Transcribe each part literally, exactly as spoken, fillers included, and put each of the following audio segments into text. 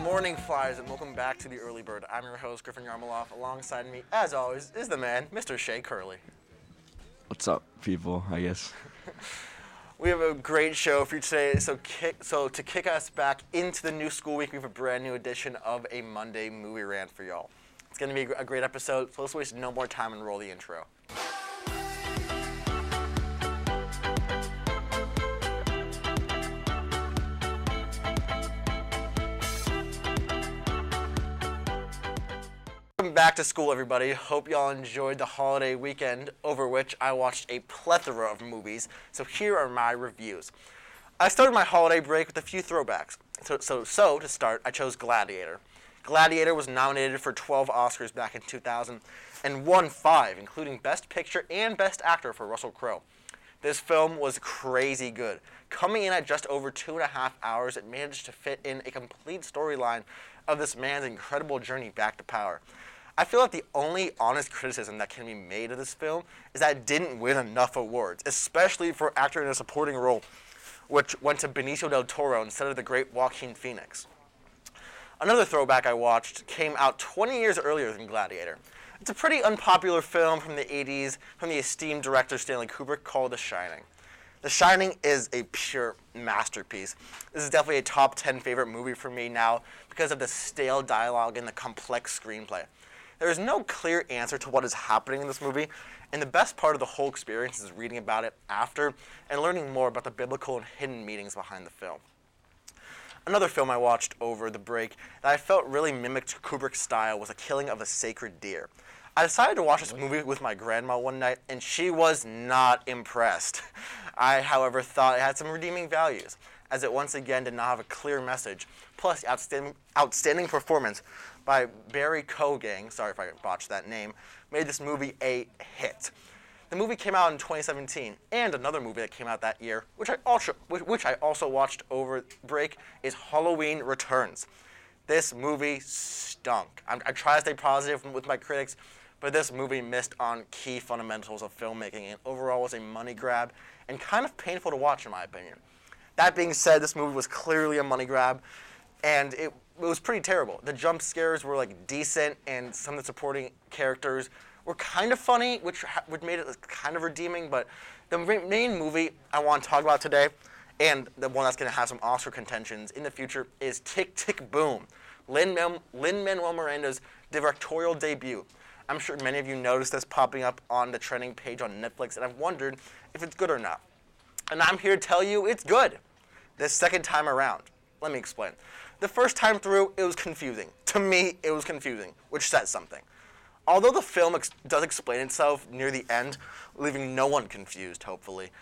morning, Flyers, and welcome back to the Early Bird. I'm your host, Griffin Yarmaloff. Alongside me, as always, is the man, Mister Shea Curley. What's up, people, I guess. We have a great show for you today. So, kick, so to kick us back into the new school week, we have a brand new edition of a Monday movie rant for y'all. It's going to be a great episode, so let's waste no more time and roll the intro. Welcome back to school, everybody. Hope y'all enjoyed the holiday weekend, over which I watched a plethora of movies. So here are my reviews. I started my holiday break with a few throwbacks. So, so, so to start, I chose Gladiator. Gladiator was nominated for twelve Oscars back in two thousand and won five, including Best Picture and Best Actor for Russell Crowe. This film was crazy good. Coming in at just over two and a half hours, it managed to fit in a complete storyline of this man's incredible journey back to power. I feel like the only honest criticism that can be made of this film is that it didn't win enough awards, especially for actor in a supporting role, which went to Benicio del Toro instead of the great Joaquin Phoenix. Another throwback I watched came out twenty years earlier than Gladiator. It's a pretty unpopular film from the eighties from the esteemed director Stanley Kubrick called The Shining. The Shining is a pure masterpiece. This is definitely a top ten favorite movie for me now because of the stale dialogue and the complex screenplay. There is no clear answer to what is happening in this movie, and the best part of the whole experience is reading about it after and learning more about the biblical and hidden meanings behind the film. Another film I watched over the break that I felt really mimicked Kubrick's style was The Killing of a Sacred Deer. I decided to watch this movie with my grandma one night, and she was not impressed. I, however, thought it had some redeeming values, as it once again did not have a clear message, plus the outstanding, outstanding performance by Barry Keoghan, sorry if I botched that name, made this movie a hit. The movie came out in twenty seventeen, and another movie that came out that year, which I also, which I also watched over break, is Halloween Returns. This movie stunk. I'm, I try to stay positive with my critics, but this movie missed on key fundamentals of filmmaking and overall was a money grab and kind of painful to watch in my opinion. That being said, this movie was clearly a money grab, and it, it was pretty terrible. The jump scares were like decent, and some of the supporting characters were kind of funny, which which made it kind of redeeming. But the main movie I want to talk about today, and the one that's going to have some Oscar contentions in the future, is Tick, Tick, Boom, Lin-Manuel Miranda's directorial debut. I'm sure many of you noticed this popping up on the trending page on Netflix, and I've wondered if it's good or not. And I'm here to tell you it's good. This second time around. Let me explain. The first time through, it was confusing. To me, it was confusing, which says something. Although the film ex- does explain itself near the end, leaving no one confused, hopefully,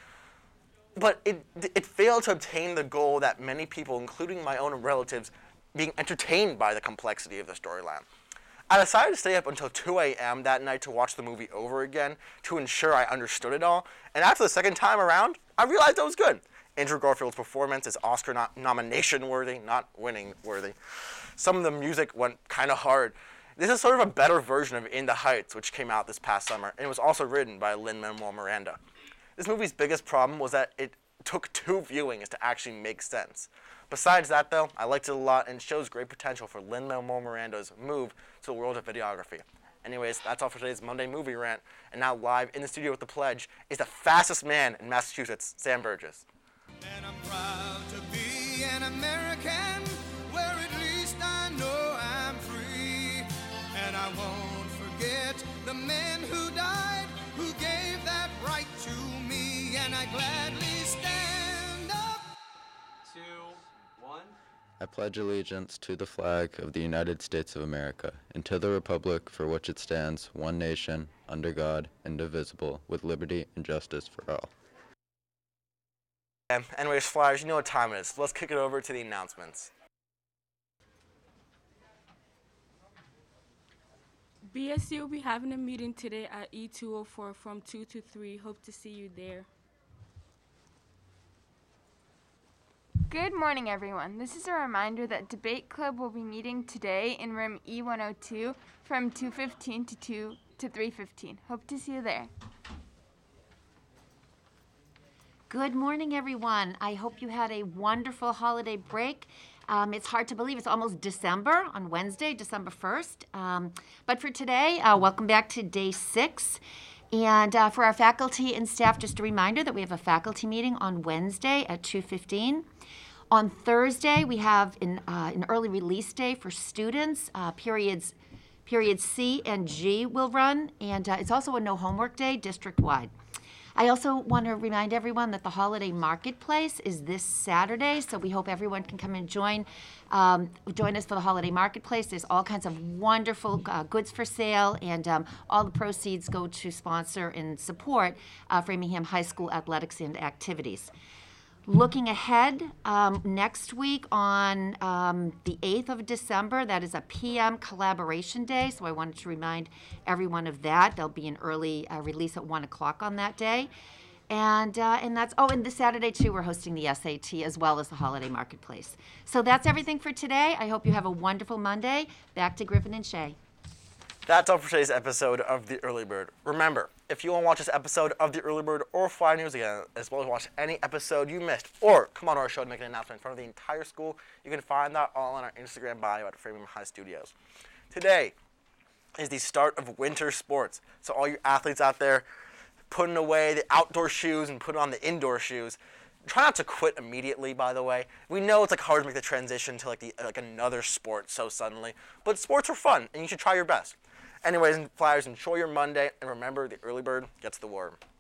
but it it failed to obtain the goal that many people, including my own relatives, being entertained by the complexity of the storyline. I decided to stay up until two a.m. that night to watch the movie over again to ensure I understood it all, and after the second time around, I realized it was good. Andrew Garfield's performance is Oscar no- nomination worthy, not winning worthy. Some of the music went kind of hard. This is sort of a better version of In the Heights, which came out this past summer, and it was also written by Lin-Manuel Miranda. This movie's biggest problem was that it took two viewings to actually make sense. Besides that, though, I liked it a lot, and it shows great potential for Lin-Manuel Miranda's move to the world of videography. Anyways, that's all for today's Monday Movie Rant, and now live in the studio with the pledge is the fastest man in Massachusetts, Sam Burgess. And I'm proud to be an American, where at least I know I'm free. And I won't forget the men who died, who gave that right to me. And I gladly stand up. Two, one. I pledge allegiance to the flag of the United States of America, and to the republic for which it stands, one nation, under God, indivisible, with liberty and justice for all. Um, anyways, Flyers, you know what time it is. So let's kick it over to the announcements. B S C will be having a meeting today at E two oh four from two to three. Hope to see you there. Good morning, everyone. This is a reminder that Debate Club will be meeting today in room E one oh two from two fifteen to two to three fifteen. Hope to see you there. Good morning, everyone. I hope you had a wonderful holiday break. Um, it's hard to believe it's almost December on Wednesday, December first. Um, but for today, uh, welcome back to day six. And uh, for our faculty and staff, just a reminder that we have a faculty meeting on Wednesday at two fifteen. On Thursday, we have an, uh, an early release day for students. Uh, periods, periods C and G will run, and uh, it's also a no homework day district-wide. I also want to remind everyone that the holiday marketplace is this Saturday, so we hope everyone can come and join um, join us for the holiday marketplace. There's all kinds of wonderful uh, goods for sale, and um, all the proceeds go to sponsor and support uh, Framingham High School athletics and activities. Looking ahead, um, next week on um, the eighth of December, that is a P M collaboration day, so I wanted to remind everyone of that. There'll be an early uh, release at one o'clock on that day. And uh, and that's, oh, and this Saturday, too, we're hosting the S A T as well as the holiday marketplace. So that's everything for today. I hope you have a wonderful Monday. Back to Griffin and Shea. That's all for today's episode of The Early Bird. Remember, if you want to watch this episode of The Early Bird or Fly News again, as well as watch any episode you missed, or come on our show to make an announcement in front of the entire school, you can find that all on our Instagram bio at Framingham High Studios. Today is the start of winter sports. So all you athletes out there, putting away the outdoor shoes and putting on the indoor shoes. Try not to quit immediately, by the way. We know it's like hard to make the transition to like the like another sport so suddenly, but sports are fun and you should try your best. Anyways, Flyers, enjoy your Monday, and remember, the early bird gets the worm.